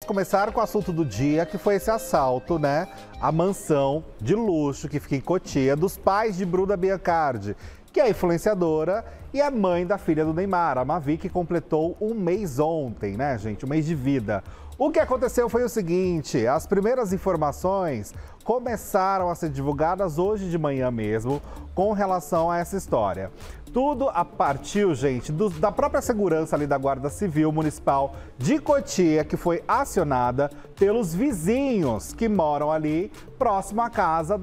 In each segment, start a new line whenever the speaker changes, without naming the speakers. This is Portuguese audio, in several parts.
começar com o assunto do dia, que foi esse assalto, né? A mansão de luxo que fica em Cotia, dos pais de Bruna Biancardi, que é influenciadora e é mãe da filha do Neymar, a Mavi, que completou um mês ontem, né, gente? Um mês de vida. O que aconteceu foi o seguinte: as primeiras informações começaram a ser divulgadas hoje de manhã mesmo com relação a essa história. Tudo a partir, gente, da própria segurança ali da Guarda Civil Municipal de Cotia, que foi acionada pelos vizinhos que moram ali próximo à casa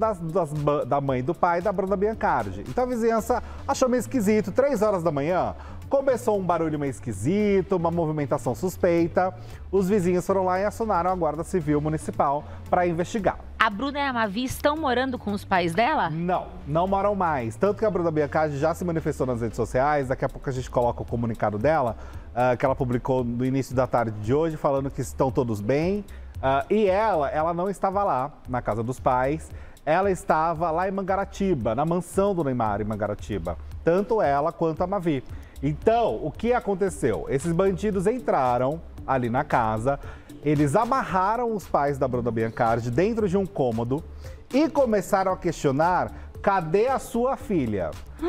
da mãe e do pai da Bruna Biancardi. Então a vizinhança achou meio esquisito. 3 horas da manhã, começou um barulho meio esquisito, uma movimentação suspeita. Os vizinhos foram lá e acionaram a Guarda Civil Municipal para investigar.
A Bruna e a Mavi estão morando com os pais dela?
Não moram mais. Tanto que a Bruna Biancardi já se manifestou nas redes sociais. Daqui a pouco a gente coloca o comunicado dela, que ela publicou no início da tarde de hoje, falando que estão todos bem. E ela não estava lá na casa dos pais. Ela estava lá em Mangaratiba, na mansão do Neymar em Mangaratiba. Tanto ela quanto a Mavi. Então, o que aconteceu? Esses bandidos entraram ali na casa, eles amarraram os pais da Bruna Biancardi dentro de um cômodo e começaram a questionar: cadê a sua filha?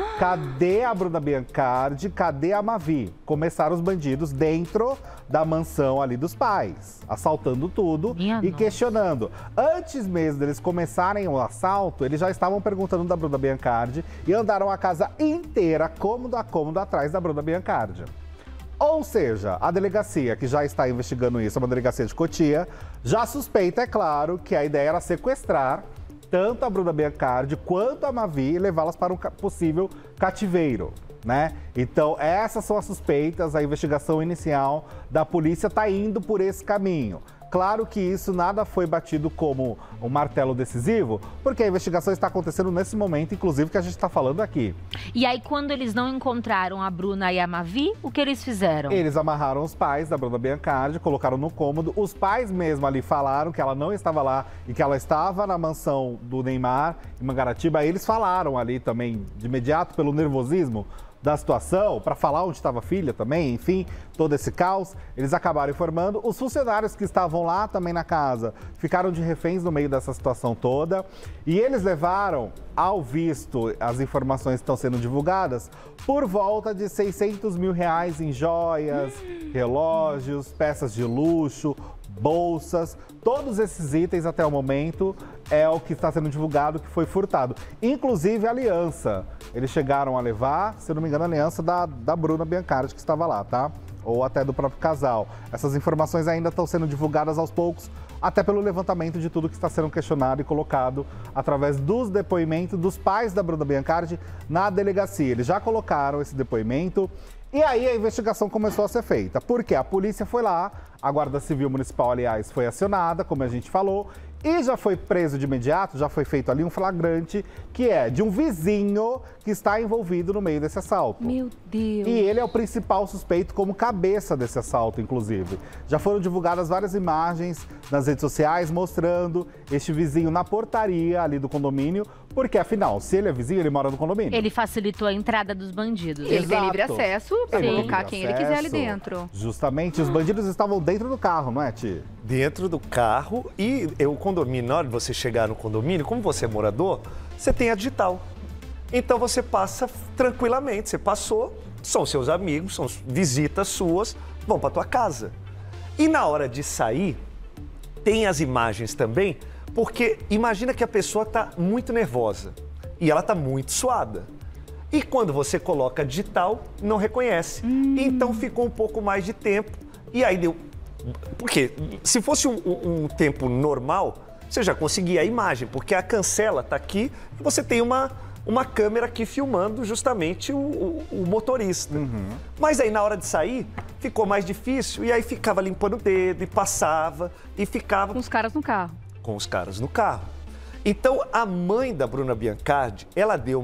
Cadê a Bruna Biancardi? Cadê a Mavi? Começaram os bandidos dentro da mansão ali dos pais, assaltando tudo e questionando. Antes mesmo deles começarem o assalto, eles já estavam perguntando da Bruna Biancardi e andaram a casa inteira, cômodo a cômodo, atrás da Bruna Biancardi. Ou seja, a delegacia que já está investigando isso, uma delegacia de Cotia, já suspeita, é claro, que a ideia era sequestrar tanto a Bruna Biancardi quanto a Mavi e levá-las para um possível cativeiro, né? Então, essas são as suspeitas, a investigação inicial da polícia está indo por esse caminho. Claro que isso nada foi batido como um martelo decisivo, porque a investigação está acontecendo nesse momento, inclusive, que a gente está falando aqui.
E aí, quando eles não encontraram a Bruna e a Mavi, o que eles fizeram? Eles
amarraram os pais da Bruna Biancardi, colocaram no cômodo. Os pais mesmo ali falaram que ela não estava lá e que ela estava na mansão do Neymar, em Mangaratiba. Eles falaram ali também, de imediato, pelo nervosismo da situação, para falar onde estava a filha também, enfim, todo esse caos, eles acabaram informando. Os funcionários que estavam lá também na casa ficaram de reféns no meio dessa situação toda e eles levaram, ao visto, as informações que estão sendo divulgadas, por volta de R$600 mil em joias, relógios, peças de luxo, bolsas, todos esses itens até o momento é o que está sendo divulgado que foi furtado. Inclusive a aliança, eles chegaram a levar, se eu não me engano, a aliança da Bruna Biancardi que estava lá, tá? Ou até do próprio casal. Essas informações ainda estão sendo divulgadas aos poucos, até pelo levantamento de tudo que está sendo questionado e colocado através dos depoimentos dos pais da Bruna Biancardi na delegacia. Eles já colocaram esse depoimento. E aí a investigação começou a ser feita, porque a polícia foi lá, a Guarda Civil Municipal, aliás, foi acionada, como a gente falou, e já foi preso de imediato, já foi feito ali um flagrante, que é de um vizinho que está envolvido no meio desse assalto.
Meu Deus!
E ele é o principal suspeito como cabeça desse assalto, inclusive. Já foram divulgadas várias imagens nas redes sociais mostrando este vizinho na portaria ali do condomínio, porque afinal, se ele é vizinho, ele mora no condomínio.
Ele facilitou a entrada dos bandidos.
Ele tem livre acesso para colocar quem ele quiser ali dentro.
Justamente, os bandidos estavam dentro do carro, não é, Ti?
Dentro do carro e o condomínio, na hora de você chegar no condomínio, como você é morador, você tem a digital. Então você passa tranquilamente, você passou, são seus amigos, são visitas suas, vão para tua casa. E na hora de sair, tem as imagens também, porque imagina que a pessoa está muito nervosa e ela está muito suada. E quando você coloca digital, não reconhece. Então ficou um pouco mais de tempo e aí deu... Porque se fosse um tempo normal, você já conseguia a imagem, porque a cancela está aqui e você tem uma câmera aqui filmando justamente o motorista. Mas aí na hora de sair, ficou mais difícil e aí ficava limpando o dedo e passava e ficava...
Com os caras no carro.
Com os caras no carro. Então a mãe da Bruna Biancardi, ela deu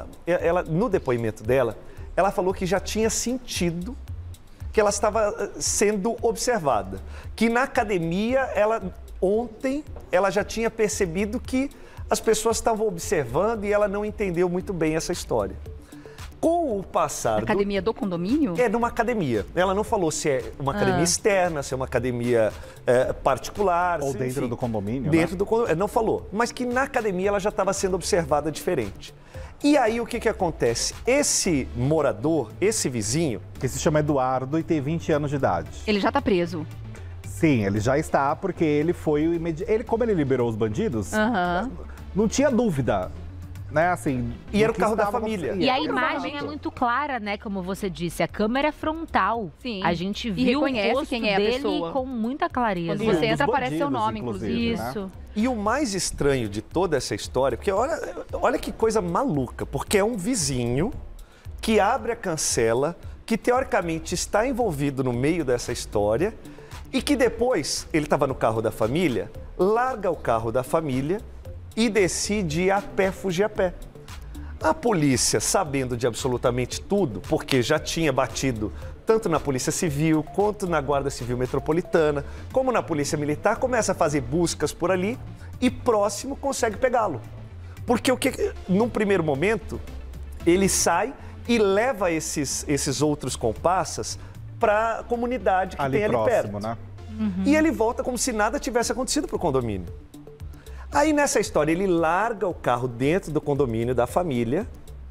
no depoimento dela, ela falou que já tinha sentido que ela estava sendo observada. Que na academia, ontem, ela já tinha percebido que as pessoas estavam observando e ela não entendeu muito bem essa história. Com o passar do...
Academia do condomínio?
É, numa academia. Ela não falou se é uma academia externa, se é uma academia particular.
Ou
se,
dentro
enfim,
do condomínio,
dentro
né?
do condomínio. Não falou. Mas que na academia ela já estava sendo observada diferente. E aí o que acontece? Esse morador, esse vizinho...
Que se chama Eduardo e tem 20 anos de idade.
Ele já tá preso.
Sim, ele já está, porque ele foi o imediato. Como ele liberou os bandidos, não tinha dúvida. Né, assim,
e era o carro da família.
E a imagem é muito clara, né? Como você disse, a câmera é frontal.
Sim.
A gente viu o rosto
quem é a
dele
pessoa.
com muita clareza.
Quando você entra, aparece seu
bandidos,
nome, inclusive.
Isso.
Né?
E o mais estranho de toda essa história, porque olha que coisa maluca, porque é um vizinho que abre a cancela, que teoricamente está envolvido no meio dessa história e que depois, ele estava no carro da família, larga o carro da família e decide ir a pé, fugir a pé. A polícia, sabendo de absolutamente tudo, porque já tinha batido tanto na Polícia Civil, quanto na Guarda Civil Metropolitana, como na Polícia Militar, começa a fazer buscas por ali e próximo consegue pegá-lo. Porque num primeiro momento, ele sai e leva esses outros comparsas para a comunidade que tem ali
próximo,
perto.
Né?
E ele volta como se nada tivesse acontecido para o condomínio. Aí nessa história ele larga o carro dentro do condomínio da família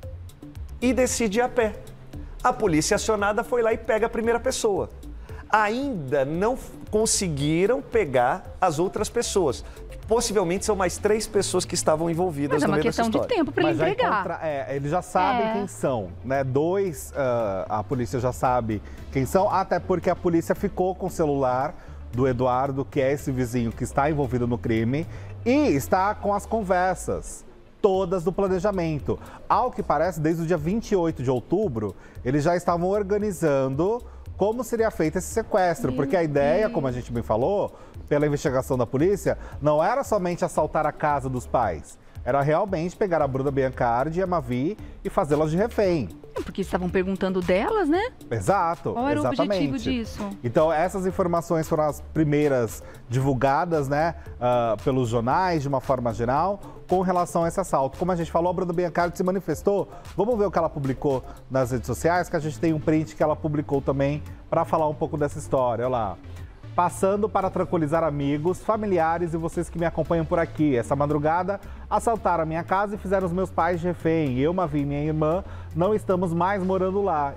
e decide ir a pé. A polícia acionada foi lá e pega a primeira pessoa. Ainda não conseguiram pegar as outras pessoas. Possivelmente são mais 3 pessoas que estavam envolvidas no meio dessa história.
Mas é uma questão de tempo para ele entregar.
Eles já sabem quem são, né? 2, a polícia já sabe quem são, até porque a polícia ficou com o celular do Eduardo, que é esse vizinho que está envolvido no crime, e está com as conversas todas do planejamento. Ao que parece, desde o dia 28 de outubro, eles já estavam organizando como seria feito esse sequestro, porque a ideia, como a gente bem falou, pela investigação da polícia, não era somente assaltar a casa dos pais, era realmente pegar a Bruna Biancardi e a Mavi e fazê-las de refém.
Porque estavam perguntando delas, né?
Exato,
Qual era
exatamente.
o objetivo disso?
Então, essas informações foram as primeiras divulgadas, né, pelos jornais, de uma forma geral, com relação a esse assalto. Como a gente falou, a Bruna Biancardi se manifestou. Vamos ver o que ela publicou nas redes sociais, que a gente tem um print que ela publicou também para falar um pouco dessa história. Olha lá. Passando para tranquilizar amigos, familiares e vocês que me acompanham por aqui. Essa madrugada, assaltaram a minha casa e fizeram os meus pais de refém. Eu, Mavi e minha irmã não estamos mais morando lá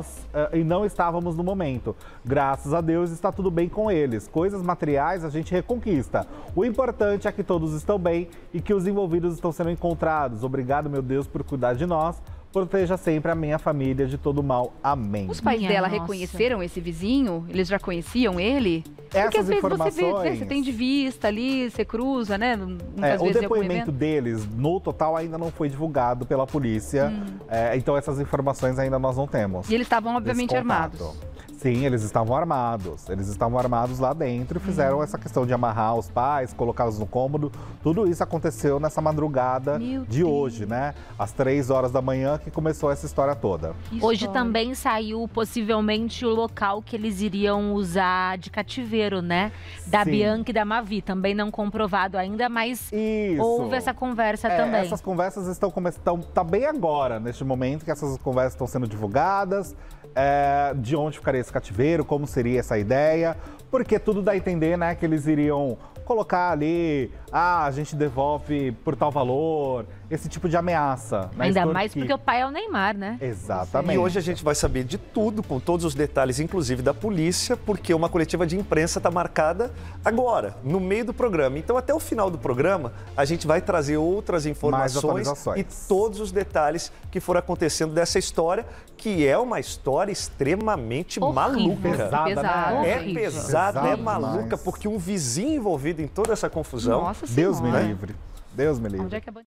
e não estávamos no momento. Graças a Deus está tudo bem com eles. Coisas materiais a gente reconquista. O importante é que todos estão bem e que os envolvidos estão sendo encontrados. Obrigado, meu Deus, por cuidar de nós. Proteja sempre a minha família de todo mal. Amém.
Os pais dela reconheceram esse vizinho? Eles já conheciam ele? Porque
Essas
às vezes
informações...
você vê, você tem de vista ali, você cruza, né? Muitas
o
vezes
depoimento deles, no total, ainda não foi divulgado pela polícia. Então, essas informações ainda nós não temos.
E eles estavam, obviamente, armados.
Sim, eles estavam armados. Eles estavam armados lá dentro e fizeram essa questão de amarrar os pais, colocá-los no cômodo. Tudo isso aconteceu nessa madrugada de hoje, né? Às 3 horas da manhã que começou essa história toda.
Hoje também saiu possivelmente o local que eles iriam usar de cativeiro, né? Da Bianca e da Mavi. Também não comprovado ainda, mas houve essa conversa também.
Essas conversas estão tá bem agora, neste momento que essas conversas estão sendo divulgadas. De onde ficaria esse cativeiro, como seria essa ideia, porque tudo dá a entender, né, que eles iriam colocar ali, a gente devolve por tal valor, esse tipo de ameaça. Né?
Ainda mais porque o pai é o Neymar, né?
Exatamente.
E hoje a gente vai saber de tudo, com todos os detalhes, inclusive da polícia, porque uma coletiva de imprensa está marcada agora, no meio do programa. Então, até o final do programa, a gente vai trazer outras informações e todos os detalhes que foram acontecendo dessa história, que é uma história extremamente maluca.
Pesada, né?
É pesada, é maluca, porque um vizinho envolvido em toda essa confusão.
Nossa Senhora.
Deus me livre. Deus me livre.
Onde é que é